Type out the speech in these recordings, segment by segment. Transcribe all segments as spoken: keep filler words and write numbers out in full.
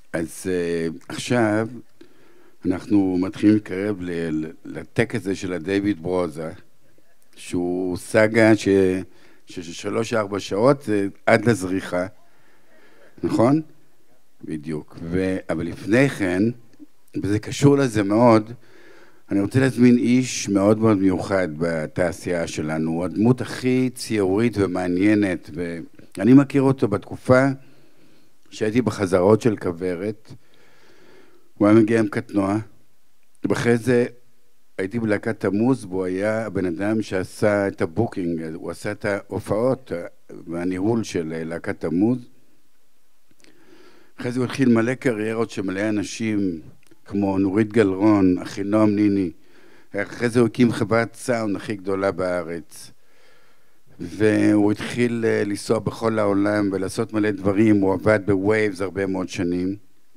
אז uh, עכשיו אנחנו מתחילים להתקרב לטקס הזה של הדייוויד ברוזה, שהוא סאגה ש... של שלוש ארבע שעות עד לזריחה, נכון? בדיוק. ו... אבל לפני כן, וזה קשור לזה מאוד, אני רוצה להזמין איש מאוד מאוד מיוחד בתעשייה שלנו, הוא הדמות הכי ציורית ומעניינת, ואני מכיר אותו בתקופה שהייתי בחזרות של כוורת, הוא היה מגיע עם קטנוע, ואחרי זה הייתי בלהקת תמוז, והוא היה הבן אדם שעשה את הבוקינג, הוא עשה את ההופעות והניהול של להקת תמוז. אחרי זה הוא התחיל מלא קריירות שמלא אנשים, כמו נורית גלרון, אחינועם ניני. אחרי זה הוא הקים חברת סאונד הכי גדולה בארץ. והוא התחיל לנסוע בכל העולם ולעשות מלא דברים, הוא עבד בווייבס הרבה מאוד שנים.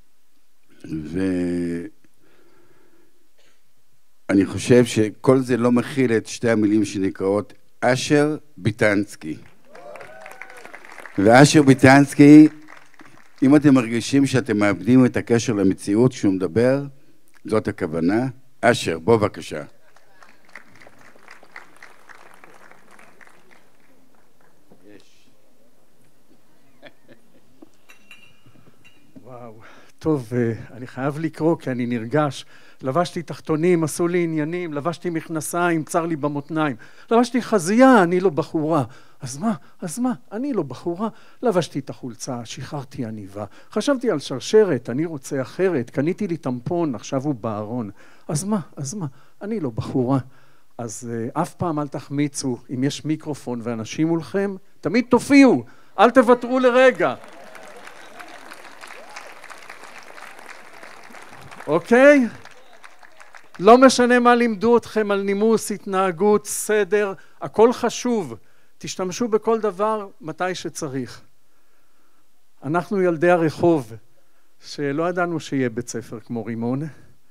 ואני חושב שכל זה לא מכיל את שתי המילים שנקראות אשר ביטנסקי. ואשר ביטנסקי, אם אתם מרגישים שאתם מאבדים את הקשר למציאות כשהוא מדבר, זאת הכוונה. אשר, בוא בבקשה. וואו, טוב, אני חייב לקרוא כי אני נרגש. לבשתי תחתונים, עשו לי עניינים, לבשתי מכנסיים, צר לי במותניים. לבשתי חזייה, אני לא בחורה. אז מה? אז מה? אני לא בחורה. לבשתי את החולצה, שחררתי עניבה. חשבתי על שרשרת, אני רוצה אחרת. קניתי לי טמפון, עכשיו הוא בארון. אז מה? אז מה? אני לא בחורה. אז uh, אף פעם אל תחמיצו, אם יש מיקרופון ואנשים מולכם, תמיד תופיעו, אל תוותרו לרגע. אוקיי? לא משנה מה לימדו אתכם על נימוס, התנהגות, סדר, הכל חשוב. תשתמשו בכל דבר מתי שצריך. אנחנו ילדי הרחוב, שלא ידענו שיהיה בית ספר כמו רימון,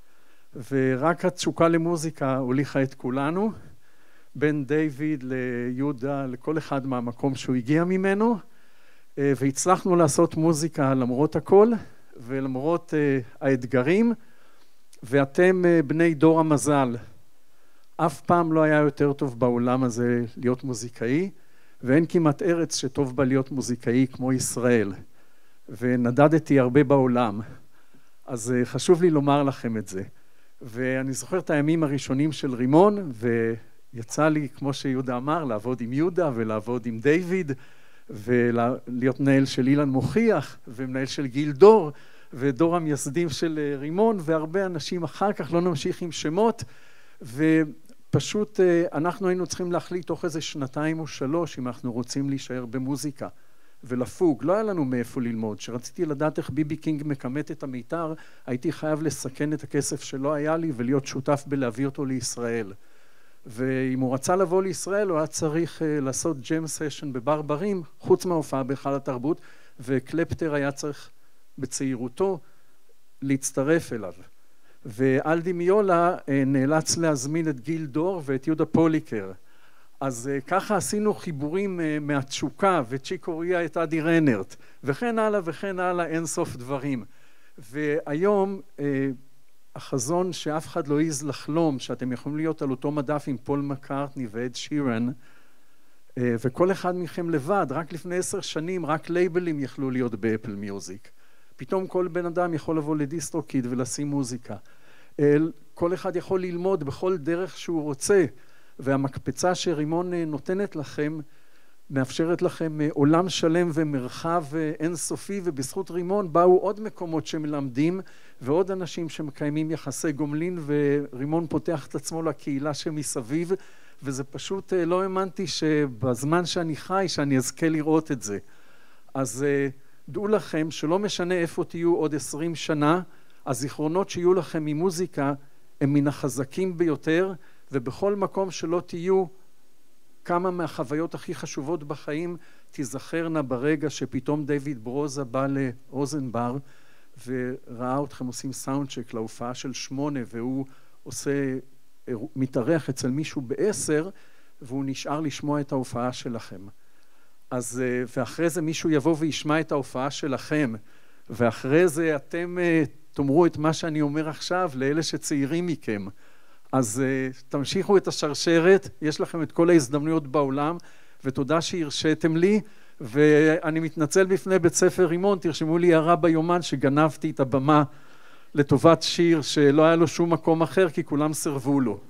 ורק התשוקה למוזיקה הוליכה את כולנו, בין דיוויד ליהודה, לכל אחד מהמקום שהוא הגיע ממנו, והצלחנו לעשות מוזיקה למרות הכל, ולמרות האתגרים, ואתם בני דור המזל. אף פעם לא היה יותר טוב בעולם הזה להיות מוזיקאי, ואין כמעט ארץ שטוב בה להיות מוזיקאי כמו ישראל. ונדדתי הרבה בעולם, אז חשוב לי לומר לכם את זה. ואני זוכר את הימים הראשונים של רימון, ויצא לי, כמו שיהודה אמר, לעבוד עם יהודה ולעבוד עם דיוויד, ולהיות מנהל של אילן מוכיח, ומנהל של גיל דור, ודור המייסדים של רימון, והרבה אנשים אחר כך, לא נמשיך עם שמות, ופשוט אנחנו היינו צריכים להחליט תוך איזה שנתיים או שלוש, אם אנחנו רוצים להישאר במוזיקה ולפוג. לא היה לנו מאיפה ללמוד. שרציתי לדעת איך ביבי קינג מקמת את המיתר, הייתי חייב לסכן את הכסף שלא היה לי, ולהיות שותף בלהביא אותו לישראל. ואם הוא רצה לבוא לישראל, הוא היה צריך לעשות ג'ם סשן בבר ברים, חוץ מההופעה בהיכל התרבות, וקלפטר היה צריך בצעירותו להצטרף אליו. ואלדי מיולה נאלץ להזמין את גיל דור ואת יהודה פוליקר. אז ככה עשינו חיבורים מהתשוקה, וצ'יקו ריה את אדי רנרט, וכן הלאה וכן הלאה, אין סוף דברים. והיום החזון שאף אחד לא העז לחלום, שאתם יכולים להיות על אותו מדף עם פול מקארטני ואד שירן, וכל אחד מכם לבד, רק לפני עשר שנים, רק לייבלים יכלו להיות באפל מיוזיק. פתאום כל בן אדם יכול לבוא לדיסטרוקיד ולשים מוזיקה. כל אחד יכול ללמוד בכל דרך שהוא רוצה, והמקפצה שרימון נותנת לכם, מאפשרת לכם עולם שלם ומרחב אינסופי, ובזכות רימון באו עוד מקומות שמלמדים, ועוד אנשים שמקיימים יחסי גומלין, ורימון פותח את עצמו לקהילה שמסביב, וזה פשוט לא האמנתי שבזמן שאני חי, שאני אזכה לראות את זה. אז דעו לכם שלא משנה איפה תהיו עוד עשרים שנה, הזיכרונות שיהיו לכם ממוזיקה הם מן החזקים ביותר, ובכל מקום שלא תהיו, כמה מהחוויות הכי חשובות בחיים תיזכרנה ברגע שפתאום דיוויד ברוזה בא לרוזנבר וראה אתכם עושים סאונדצ'ק להופעה של שמונה, והוא עושה, מתארח אצל מישהו בעשר, והוא נשאר לשמוע את ההופעה שלכם. אז, ואחרי זה מישהו יבוא וישמע את ההופעה שלכם, ואחרי זה אתם תאמרו את מה שאני אומר עכשיו לאלה שצעירים מכם. אז תמשיכו את השרשרת, יש לכם את כל ההזדמנויות בעולם, ותודה שהרשיתם לי, ואני מתנצל בפני בית ספר רימון, תרשמו לי הערה ביומן שגנבתי את הבמה לטובת שיר שלא היה לו שום מקום אחר כי כולם סרבו לו.